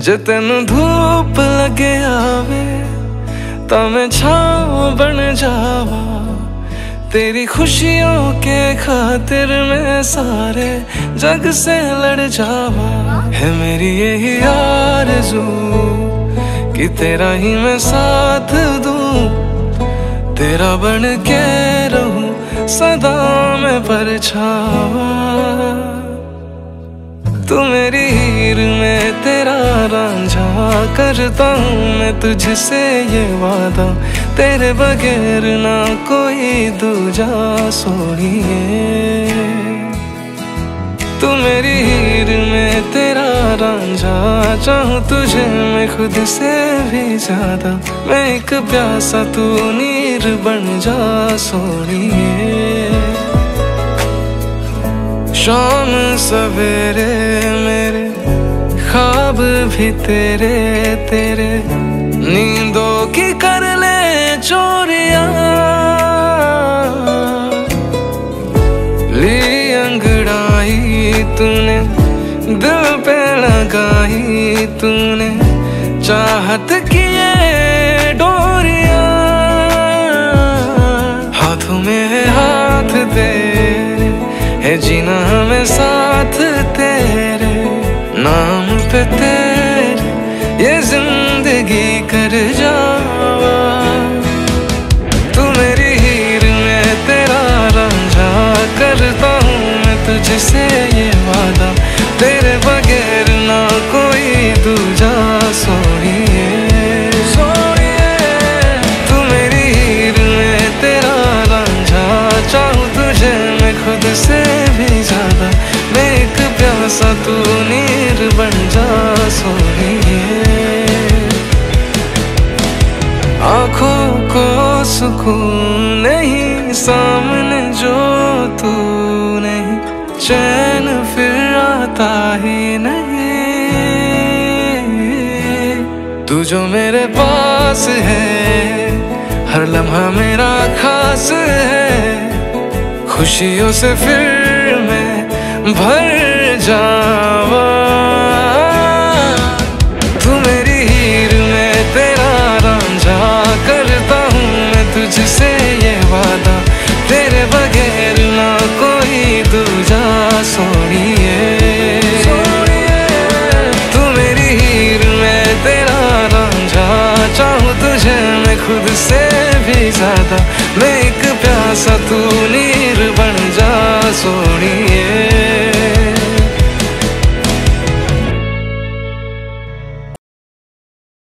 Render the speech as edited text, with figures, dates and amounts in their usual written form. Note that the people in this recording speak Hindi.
जे तेनू धूप लगे आवे तां मैं छाँव बन जावा। तेरी खुशियों के खातिर मैं सारे जग से लड़ जावा। है मेरी यही आरज़ू कि तेरा ही मैं साथ दूं, तेरा बन के रहूं सदा मैं परछावा। तू मेरी हीर में तेरा रांझा, करता हूँ मैं तुझसे ये वादा, तेरे बगैर ना कोई दूजा सोनिए। तू मेरी हीर में तेरा रांझा, चाहूँ तुझे मैं खुद से भी ज्यादा। मैं एक प्यासा तू नीर बन जा सोनिए। शाम सवेरे मेरे ख्वाब भी तेरे तेरे, नींदों की कर ले चोरियां। ली अंगड़ाई तूने दिल पे लगाई, तूने चाहत की ये डोरियां। हाथों में है हाथ तेरे, है जीना हमें साथ तेरे, नाम पे तेरे ये जिंदगी कर जावा। तू मेरी हीर में तेरा रांझा, करता हूँ मैं तुझसे ये वादा, तेरे बगैर ना कोई दूजा सोनिए। तू मेरी हीर में तेरा रांझा, चाहूँ तुझे मैं खुद से भी ज्यादा। मैं एक प्यासा तू नीर बन जा सोनिए। आँखों को सुकून नहीं, सामने जो तू नहीं, चैन फिर आता ही नहीं। तू जो मेरे पास है, हर लम्हा मेरा खास है, खुशियों से फिर मैं भर जावा। तू मेरी हीर में तेरा रांझा, करता हूँ मैं तुझसे ये वादा, तेरे बगैर ना कोई दूजा सोनिए। तू मेरी हीर में तेरा रांझा, चाहूँ तुझे मैं खुद से भी ज्यादा। मैं एक प्यासा तू